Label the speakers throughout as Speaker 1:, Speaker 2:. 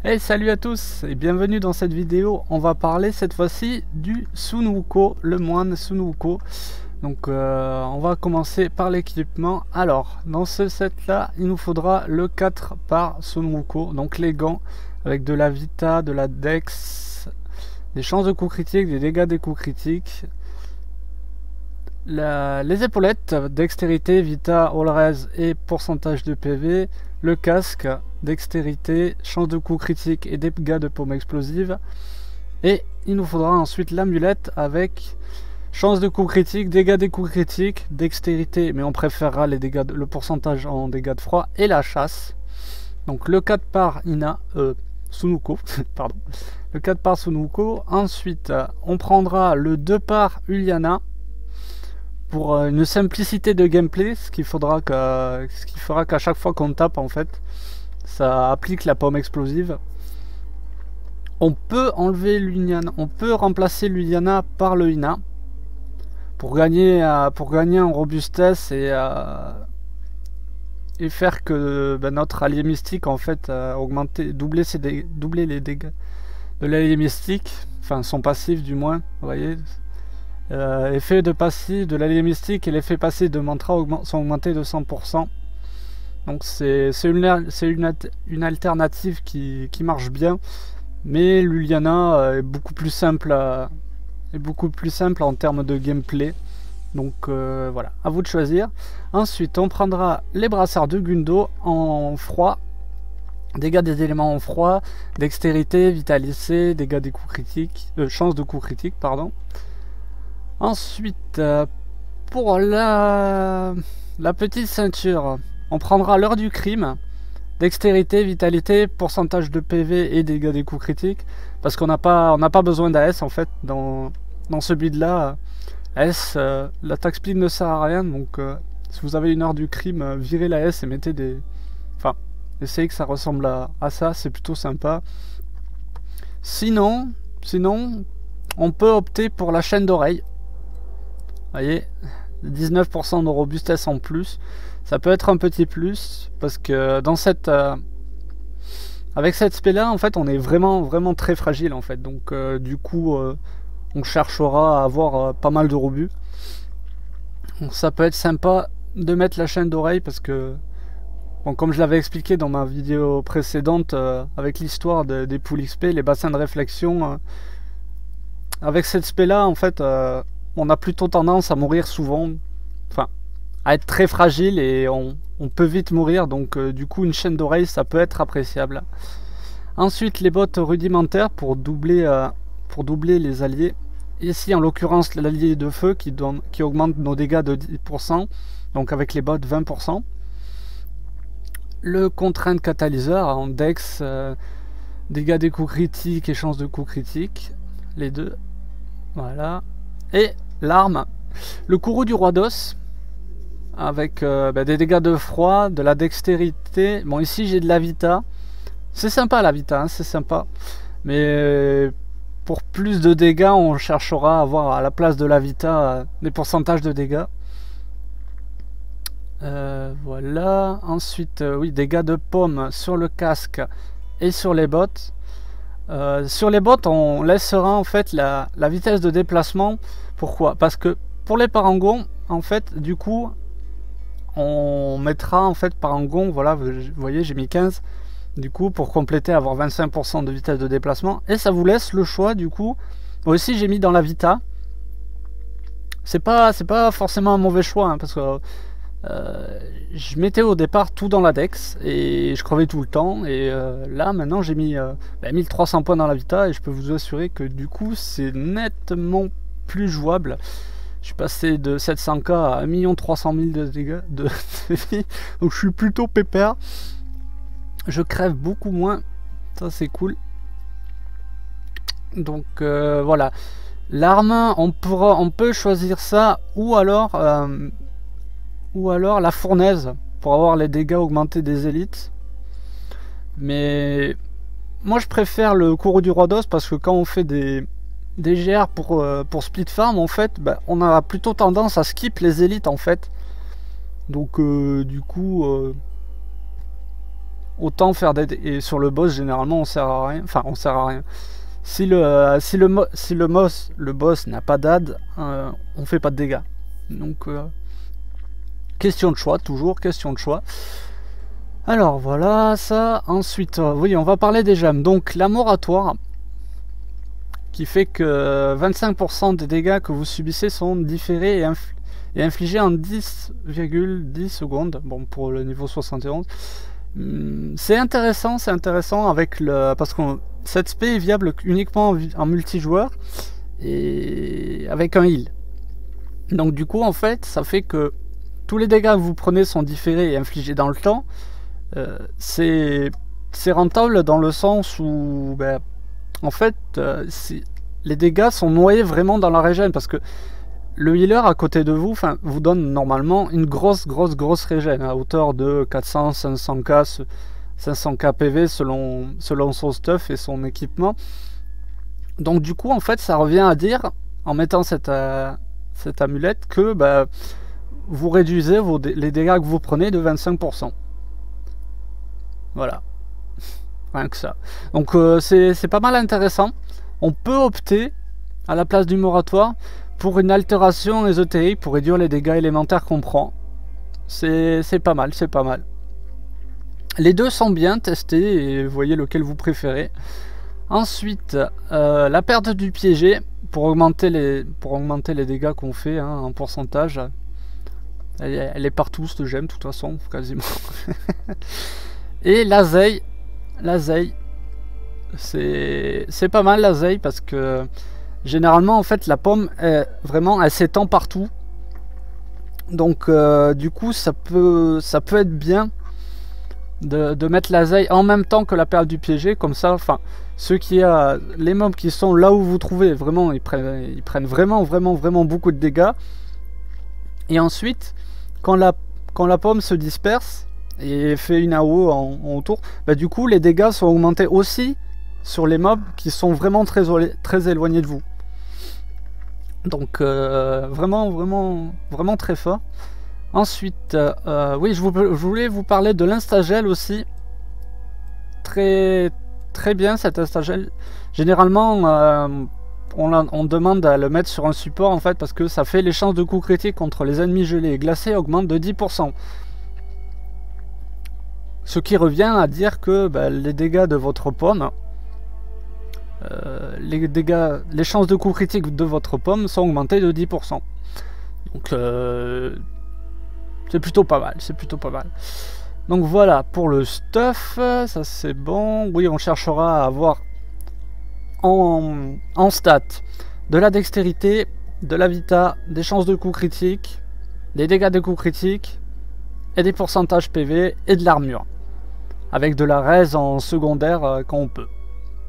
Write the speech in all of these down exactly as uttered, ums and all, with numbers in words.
Speaker 1: Hey, salut à tous et bienvenue dans cette vidéo. On va parler cette fois-ci du Sun Wukong, le moine Sun Wukong. Donc euh, on va commencer par l'équipement. Alors dans ce set là il nous faudra le quatre par Sun Wukong, donc les gants avec de la vita, de la dex, des chances de coups critiques, des dégâts des coups critiques, la, les épaulettes, dextérité, vita, all res et pourcentage de P V, le casque, dextérité, chance de coups critiques et dégâts de paume explosive, et il nous faudra ensuite l'amulette avec chance de coups critiques, dégâts des coups critiques, dextérité, mais on préférera les dégâts de, le pourcentage en dégâts de froid, et la chasse. Donc le quatre par Ina, euh, Sun Wukong, pardon, le quatre par Sun Wukong. Ensuite on prendra le deux par Uliana pour une simplicité de gameplay, ce qui faudra que, ce qui fera qu'à chaque fois qu'on tape en fait ça applique la paume explosive. On peut enlever l'Uliana, on peut remplacer l'Uliana par le Ina pour gagner euh, pour gagner en robustesse et euh, et faire que ben, notre allié mystique en fait euh, augmenter, doubler ses dégâts, doubler les dégâts de l'allié mystique, enfin son passif du moins, vous voyez. Euh, effet de passif de l'allié mystique et l'effet passif de mantra augment, sont augmentés de cent pour cent. Donc c'est une, une, une alternative qui, qui marche bien, mais l'Uliana euh, est beaucoup plus simple à, est beaucoup plus simple en termes de gameplay. Donc euh, voilà, à vous de choisir. Ensuite on prendra les brassards de Gundo en froid, dégâts des éléments en froid, dextérité, vitalité, dégâts des coups critiques, euh, chance de coups critiques pardon. Ensuite, euh, pour la, la petite ceinture, on prendra l'heure du crime, dextérité, vitalité, pourcentage de P V et dégâts des coups critiques, parce qu'on n'a pas, on n'a pas besoin d'A S en fait dans, dans ce build là. S, euh, l'attaque speed ne sert à rien, donc euh, si vous avez une heure du crime, euh, virez la S et mettez des... Enfin, essayez que ça ressemble à, à ça, c'est plutôt sympa. Sinon, sinon, on peut opter pour la chaîne d'oreille. Vous voyez, dix-neuf pour cent de robustesse en plus, ça peut être un petit plus parce que dans cette euh, avec cette spé là en fait on est vraiment vraiment très fragile en fait, donc euh, du coup euh, on cherchera à avoir euh, pas mal de rebut. Donc ça peut être sympa de mettre la chaîne d'oreille parce que bon, comme je l'avais expliqué dans ma vidéo précédente euh, avec l'histoire de, des poules X P, les bassins de réflexion, euh, avec cette spé là en fait euh, on a plutôt tendance à mourir souvent, enfin à être très fragile et on, on peut vite mourir, donc euh, du coup une chaîne d'oreille ça peut être appréciable. Ensuite les bottes rudimentaires pour doubler, euh, pour doubler les alliés. Ici en l'occurrence l'allié de feu qui, donne, qui augmente nos dégâts de dix pour cent, donc avec les bottes vingt pour cent. Le contrainte catalyseur en dex, euh, dégâts des coups critiques et chance de coups critiques, les deux, voilà. Et l'arme, le courroux du roi d'os, avec euh, bah, des dégâts de froid, de la dextérité. Bon, ici j'ai de la vita, c'est sympa la vita, hein, c'est sympa, mais pour plus de dégâts on cherchera à avoir à la place de la vita euh, des pourcentages de dégâts. Euh, voilà. Ensuite euh, oui, dégâts de paume sur le casque et sur les bottes. Euh, sur les bottes on laissera en fait la, la vitesse de déplacement. Pourquoi? Parce que pour les parangons en fait du coup on mettra en fait parangon, voilà, vous voyez j'ai mis quinze du coup pour compléter, avoir vingt-cinq pour cent de vitesse de déplacement, et ça vous laisse le choix du coup. Moi aussi j'ai mis dans la vita, c'est pas c'est pas forcément un mauvais choix hein, parce que euh, je mettais au départ tout dans la dex et je crevais tout le temps, et euh, là maintenant j'ai mis euh, bah, mille trois cents points dans la vita et je peux vous assurer que du coup c'est nettement plus jouable. Je suis passé de sept cents K à un million trois cent mille de dégâts de vie, donc je suis plutôt pépère. Je crève beaucoup moins, ça c'est cool. Donc euh, voilà, l'arme, on pourra, on peut choisir ça, ou alors, euh, ou alors la fournaise pour avoir les dégâts augmentés des élites. Mais moi je préfère le courroux du roi d'os parce que quand on fait des des G R pour, euh, pour split farm en fait, bah, on a plutôt tendance à skip les élites en fait, donc euh, du coup euh, autant faire des... Et sur le boss, généralement, on sert à rien. Enfin, on sert à rien. Si le, euh, si le, mo si le, boss, le boss n'a pas d'ad, euh, on fait pas de dégâts. Donc, euh, question de choix, toujours question de choix. Alors, voilà, ça. Ensuite, euh, oui, on va parler des gemmes. Donc, la moratoire, qui fait que vingt-cinq pour cent des dégâts que vous subissez sont différés et, infl et infligés en dix virgule dix secondes. Bon, pour le niveau soixante et onze. C'est intéressant, c'est intéressant avec le... Parce que cette spé est viable uniquement en, en multijoueur et avec un heal. Donc du coup, en fait, ça fait que tous les dégâts que vous prenez sont différés et infligés dans le temps. Euh, c'est rentable dans le sens où... Ben, en fait, euh, les dégâts sont noyés vraiment dans la régène parce que le healer à côté de vous vous donne normalement une grosse, grosse, grosse régène à hauteur de quatre cents, cinq cents K, cinq cents K P V selon, selon son stuff et son équipement. Donc du coup, en fait, ça revient à dire, en mettant cette, euh, cette amulette, que bah, vous réduisez vos dé les dégâts que vous prenez de vingt-cinq pour cent. Voilà. Rien que ça. Donc euh, c'est pas mal intéressant. On peut opter à la place du moratoire pour une altération ésotérique pour réduire les dégâts élémentaires qu'on prend. C'est pas mal, c'est pas mal. Les deux sont bien testés et vous voyez lequel vous préférez. Ensuite, euh, la perte du piégé pour augmenter les, pour augmenter les dégâts qu'on fait hein, en pourcentage. Elle, elle est partout cette gemme de toute façon, quasiment. Et la zeille. La zeille, c'est pas mal la zeille parce que généralement en fait la pomme est, vraiment elle s'étend partout. Donc euh, du coup ça peut ça peut être bien de, de mettre la zeille en même temps que la perle du piégé, comme ça enfin ceux qui a les mobs qui sont là où vous trouvez vraiment ils prennent ils prennent vraiment vraiment vraiment beaucoup de dégâts. Et ensuite quand la quand la pomme se disperse et fait une A O en, en autour, bah du coup les dégâts sont augmentés aussi sur les mobs qui sont vraiment très, très éloignés de vous. Donc euh, vraiment vraiment vraiment très fort. Ensuite euh, oui je, vous, je voulais vous parler de l'instagel aussi. Très très bien cet instagel. Généralement euh, on, on demande à le mettre sur un support en fait parce que ça fait les chances de coups critiques contre les ennemis gelés et glacés augmentent de dix pour cent. Ce qui revient à dire que bah, les dégâts de votre pomme, euh, les dégâts, les chances de coup critique de votre pomme sont augmentées de dix pour cent. Donc euh, c'est plutôt pas mal, c'est plutôt pas mal. Donc voilà pour le stuff, ça c'est bon. Oui, on cherchera à avoir en, en stats de la dextérité, de la vita, des chances de coup critique, des dégâts de coup critique et des pourcentages P V et de l'armure. Avec de la raise en secondaire euh, quand on peut.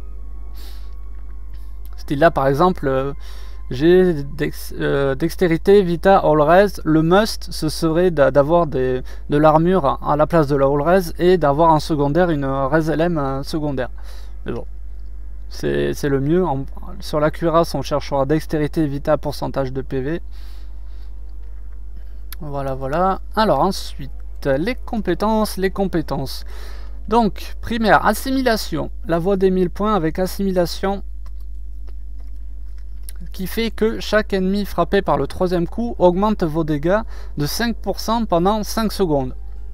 Speaker 1: Style là par exemple, euh, j'ai dex, euh, dextérité, vita, all raise. Le must ce serait d'avoir de l'armure à la place de la all raise et d'avoir en secondaire une raise L M euh, secondaire. Mais bon, c'est le mieux. En, sur la cuirasse on cherchera dextérité, vita, pourcentage de P V. Voilà voilà. Alors ensuite les compétences, les compétences. Donc, primaire, assimilation. La voie des mille points avec assimilation qui fait que chaque ennemi frappé par le troisième coup augmente vos dégâts de cinq pour cent pendant cinq secondes.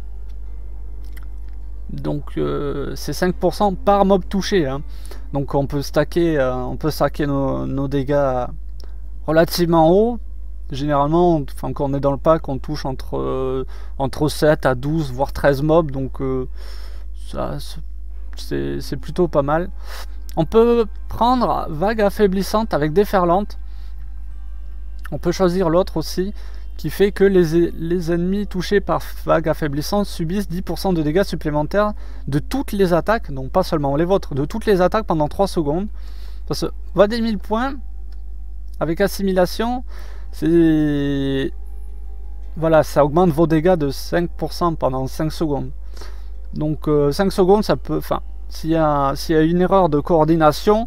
Speaker 1: Donc, euh, c'est cinq pour cent par mob touché. Hein. Donc, on peut stacker, euh, on peut stacker nos, nos dégâts relativement haut. Généralement, enfin, quand on est dans le pack, on touche entre, euh, entre sept à douze, voire treize mobs. Donc, euh, c'est plutôt pas mal. On peut prendre vague affaiblissante avec déferlante. On peut choisir l'autre aussi qui fait que les, les ennemis touchés par vague affaiblissante subissent dix pour cent de dégâts supplémentaires de toutes les attaques, donc pas seulement les vôtres, de toutes les attaques pendant trois secondes. Parce que va des mille points avec assimilation, c'est voilà, ça augmente vos dégâts de cinq pour cent pendant cinq secondes. Donc euh, cinq secondes, ça peut... Enfin, s'il y, s'il y a une erreur de coordination,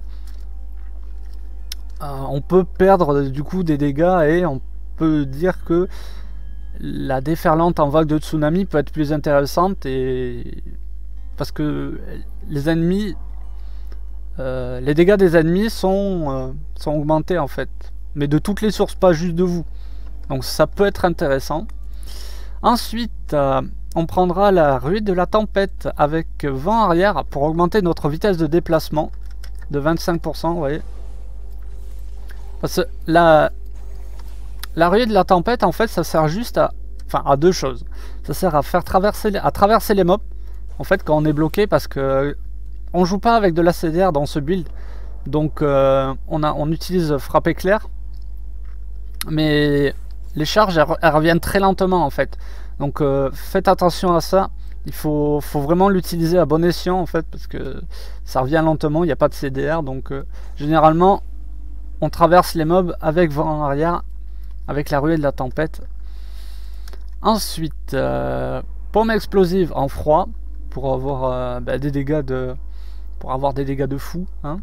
Speaker 1: euh, on peut perdre du coup des dégâts et on peut dire que la déferlante en vague de tsunami peut être plus intéressante et parce que les ennemis, euh, les dégâts des ennemis sont, euh, sont augmentés en fait, mais de toutes les sources, pas juste de vous. Donc ça peut être intéressant. Ensuite, euh, on prendra la ruée de la tempête avec vent arrière pour augmenter notre vitesse de déplacement de vingt-cinq pour cent, vous voyez. Parce que la, la ruée de la tempête, en fait, ça sert juste à, enfin, à deux choses. Ça sert à faire traverser, à traverser les mobs, en fait, quand on est bloqué, parce que on joue pas avec de la C D R dans ce build, donc euh, on, a, on utilise frappe éclair, mais les charges, elles, elles reviennent très lentement, en fait. Donc euh, faites attention à ça. Il faut, faut vraiment l'utiliser à bon escient, en fait, parce que ça revient lentement, il n'y a pas de C D R, donc euh, généralement, on traverse les mobs avec vent arrière, avec la ruée de la tempête. Ensuite, euh, pomme explosive en froid, pour avoir euh, bah, des dégâts de... pour avoir des dégâts de fou, hein.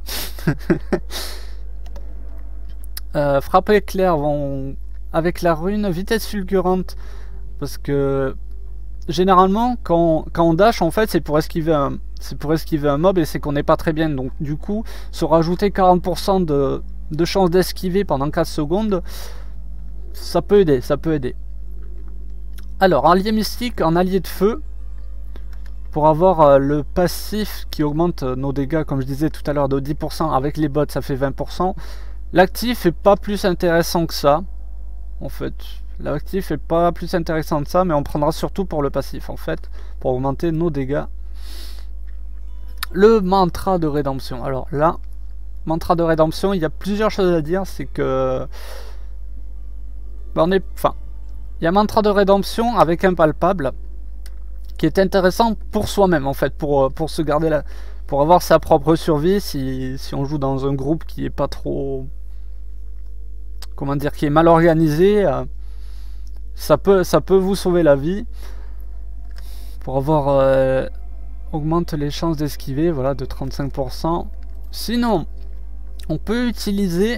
Speaker 1: euh, frappe éclair vont avec la rune vitesse fulgurante, parce que généralement quand, quand on dash, en fait, c'est pour esquiver un c'est pour esquiver un mob, et c'est qu'on n'est pas très bien, donc du coup se rajouter quarante pour cent de, de chance d'esquiver pendant quatre secondes, ça peut aider, ça peut aider. Alors, allié mystique en allié de feu, pour avoir euh, le passif qui augmente nos dégâts, comme je disais tout à l'heure, de dix pour cent. Avec les bots, ça fait vingt pour cent. L'actif est pas plus intéressant que ça, en fait. L'actif est pas plus intéressant que ça, mais on prendra surtout pour le passif, en fait, pour augmenter nos dégâts. Le mantra de rédemption. Alors là, mantra de rédemption, il y a plusieurs choses à dire. C'est que... Ben, on est... Enfin, il y a mantra de rédemption avec impalpable, qui est intéressant pour soi-même, en fait, pour, pour se garder là, pour avoir sa propre survie si, si on joue dans un groupe qui est pas trop, comment dire, qui est mal organisé, euh, ça peut ça peut vous sauver la vie, pour avoir euh, augmente les chances d'esquiver, voilà, de trente-cinq pour cent. Sinon, on peut utiliser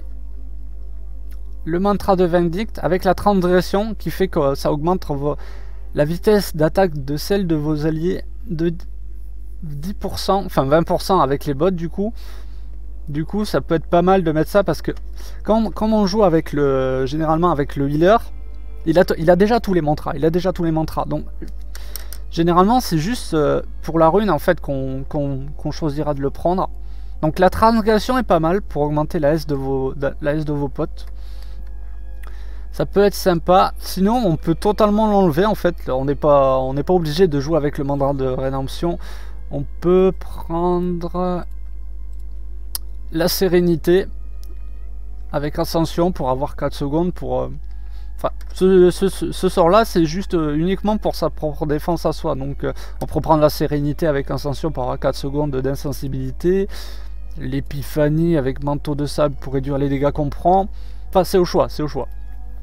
Speaker 1: le mantra de Vindicte avec la transgression, qui fait que ça augmente vos la vitesse d'attaque de celle de vos alliés de dix pour cent, enfin vingt pour cent avec les bots du coup. Du coup, ça peut être pas mal de mettre ça, parce que quand, quand on joue avec le, généralement avec le healer, il a, il a déjà tous les mantras, il a déjà tous les mantras. Donc, généralement, c'est juste euh, pour la rune, en fait, qu'on qu'on, qu'on choisira de le prendre. Donc, la transgression est pas mal pour augmenter la S de vos, la S de vos potes. Ça peut être sympa. Sinon, on peut totalement l'enlever, en fait. On n'est pas, on n'est pas obligé de jouer avec le mandat de rédemption. On peut prendre la sérénité avec ascension pour avoir quatre secondes. Pour, euh... enfin, ce, ce, ce, ce sort-là, c'est juste euh, uniquement pour sa propre défense à soi. Donc, euh, on peut prendre la sérénité avec ascension pour avoir quatre secondes d'insensibilité. L'épiphanie avec manteau de sable pour réduire les dégâts qu'on prend. Enfin, c'est au choix, c'est au choix.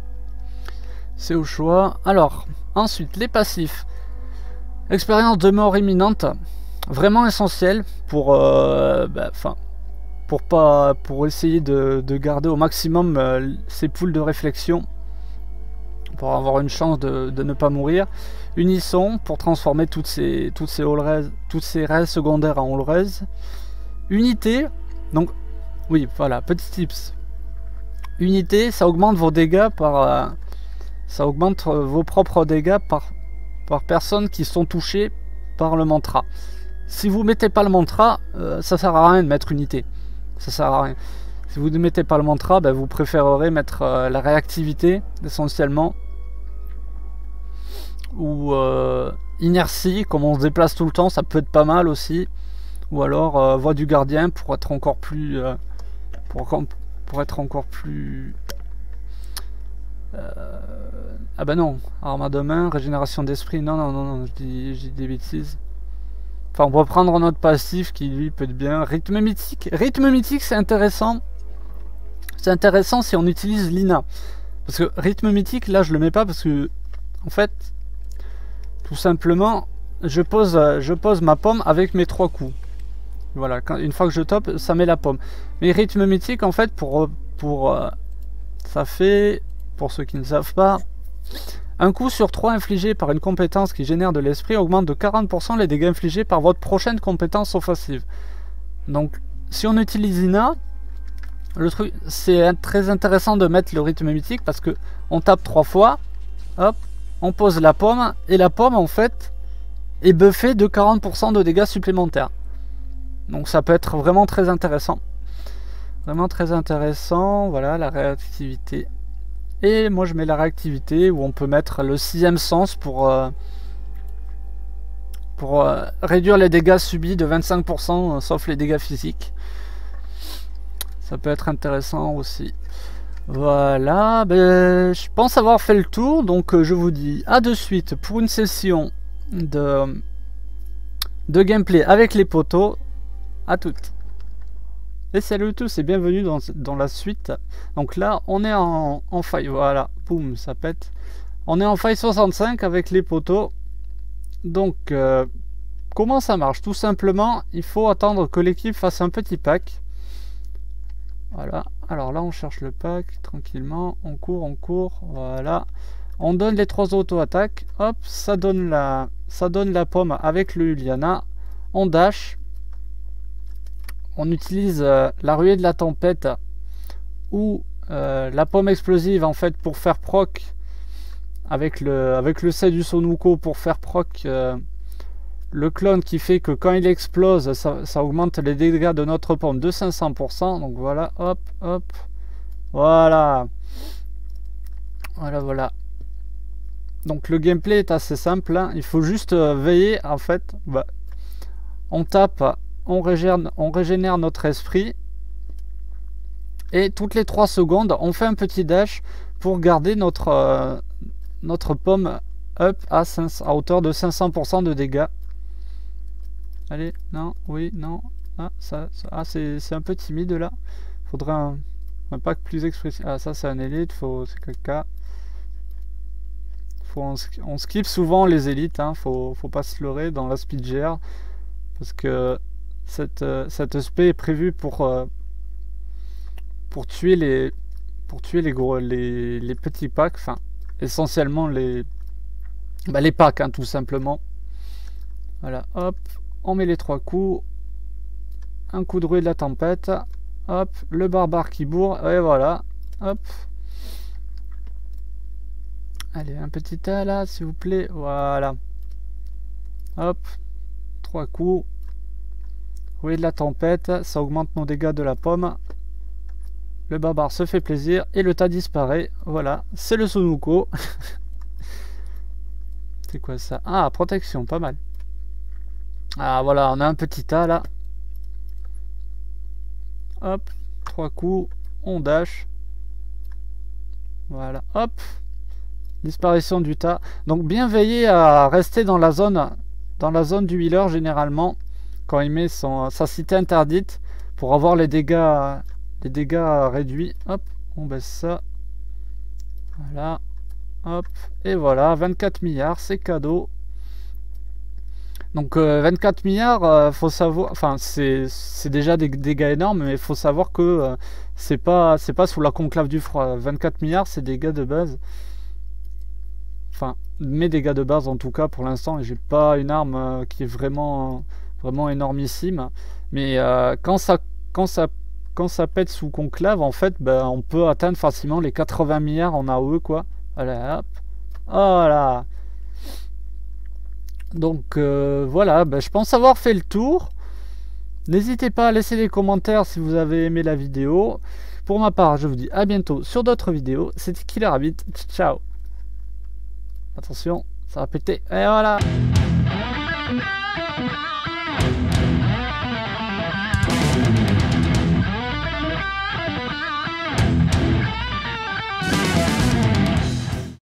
Speaker 1: C'est au choix. Alors, ensuite, les passifs. Expérience de mort imminente. Vraiment essentiel pour, euh, bah, pour, pas, pour essayer de, de garder au maximum euh, ces poules de réflexion. Pour avoir une chance de, de ne pas mourir. Unisson pour transformer toutes ces, toutes ces, all toutes ces raises secondaires en all res. Unité. Donc, oui, voilà, petit tips. Unité, ça augmente vos dégâts par... Euh, ça augmente vos propres dégâts par, par personnes qui sont touchées par le mantra. Si vous mettez pas le mantra, euh, ça sert à rien de mettre unité. Ça sert à rien. Si vous ne mettez pas le mantra, ben vous préférerez mettre euh, la réactivité essentiellement. Ou euh, inertie, comme on se déplace tout le temps, ça peut être pas mal aussi. Ou alors euh, voix du gardien pour être encore plus... Euh, pour, pour être encore plus... Euh, ah bah non, arme à deux mains, régénération d'esprit, non, non, non, non, je dis, je dis des bêtises. Enfin, on peut prendre notre passif qui lui peut être bien. Rythme mythique, rythme mythique c'est intéressant. C'est intéressant si on utilise Lina. Parce que rythme mythique, là je le mets pas parce que, en fait, tout simplement, je pose, je pose ma pomme avec mes trois coups. Voilà, quand, une fois que je top, ça met la pomme. Mais rythme mythique, en fait, pour, pour, euh, ça fait... Pour ceux qui ne savent pas, Un coup sur trois infligé par une compétence qui génère de l'esprit augmente de quarante pour cent les dégâts infligés par votre prochaine compétence offensive. Donc, si on utilise Ina, le truc, c'est très intéressant de mettre le rythme mythique parce que on tape trois fois, hop, on pose la pomme, et la pomme, en fait, est buffée de quarante pour cent de dégâts supplémentaires. Donc, ça peut être vraiment très intéressant. Vraiment très intéressant, voilà, la réactivité. Et moi je mets la réactivité où on peut mettre le sixième sens pour, euh, pour euh, réduire les dégâts subis de vingt-cinq pour cent, euh, sauf les dégâts physiques. Ça peut être intéressant aussi. Voilà, ben, je pense avoir fait le tour, donc euh, je vous dis à de suite pour une session de, de gameplay avec les poteaux. À toutes. Et salut tous et bienvenue dans, dans la suite. Donc là on est en, en faille, voilà, boum, ça pète. On est en faille soixante-cinq avec les poteaux. Donc euh, comment ça marche? Tout simplement, il faut attendre que l'équipe fasse un petit pack. Voilà, alors là on cherche le pack tranquillement, on court, on court, voilà. On donne les trois auto-attaques, hop, ça donne la, ça donne la pomme avec le Uliana. On dash. On utilise euh, la ruée de la tempête ou euh, la pomme explosive en fait pour faire proc avec le avec le C du Sonuko pour faire proc euh, le clone qui fait que quand il explose ça, ça augmente les dégâts de notre pomme de cinq cents pour cent. Donc voilà, hop hop, voilà voilà voilà. Donc le gameplay est assez simple, hein. Il faut juste euh, veiller en fait, bah, on tape, On régénère, on régénère notre esprit et toutes les trois secondes on fait un petit dash pour garder notre euh, notre pomme up à, cinq, à hauteur de cinq cents pour cent de dégâts. Allez, non, oui, non, ah, ça, ça ah, c'est un peu timide là, faudrait un, un pack plus expressif. Ah, ça c'est un élite, faut, c'est caca. Faut, on, on skip souvent les élites, hein, faut, faut pas se leurrer dans la speed G R parce que Cette, euh, cette E S P est prévue pour euh, pour tuer les pour tuer les gros les, les petits packs, enfin essentiellement les bah, les packs, hein, tout simplement. Voilà, hop, on met les trois coups, un coup de ruée de la tempête, hop, le barbare qui bourre, et voilà, hop. Allez, un petit tas là, s'il vous plaît, voilà. Hop, trois coups. Oui, de la tempête, ça augmente nos dégâts de la pomme. Le barbare se fait plaisir et le tas disparaît. Voilà, c'est le Sonuko. C'est quoi ça? Ah, protection, pas mal. Ah, voilà, on a un petit tas là. Hop, trois coups, on dash. Voilà, hop. Disparition du tas. Donc bien veiller à rester dans la zone, dans la zone du healer généralement. Quand il met son, sa cité interdite pour avoir les dégâts les dégâts réduits. Hop, on baisse ça, voilà, hop, et voilà, vingt-quatre milliards, c'est cadeau. Donc euh, vingt-quatre milliards, euh, faut savoir, enfin c'est déjà des dégâts énormes, mais il faut savoir que euh, c'est pas c'est pas sous la conclave du froid. Vingt-quatre milliards, c'est des dégâts de base, enfin mes dégâts de base en tout cas pour l'instant, et j'ai pas une arme euh, qui est vraiment vraiment énormissime, mais euh, quand ça quand ça quand ça pète sous conclave, en fait, ben, on peut atteindre facilement les quatre-vingts milliards en A O E, quoi. Voilà, hop, voilà. Donc euh, voilà, ben, je pense avoir fait le tour. N'hésitez pas à laisser des commentaires si vous avez aimé la vidéo. Pour ma part, je vous dis à bientôt sur d'autres vidéos. C'était Killer Rabbit, ciao. Attention, ça va péter, et voilà.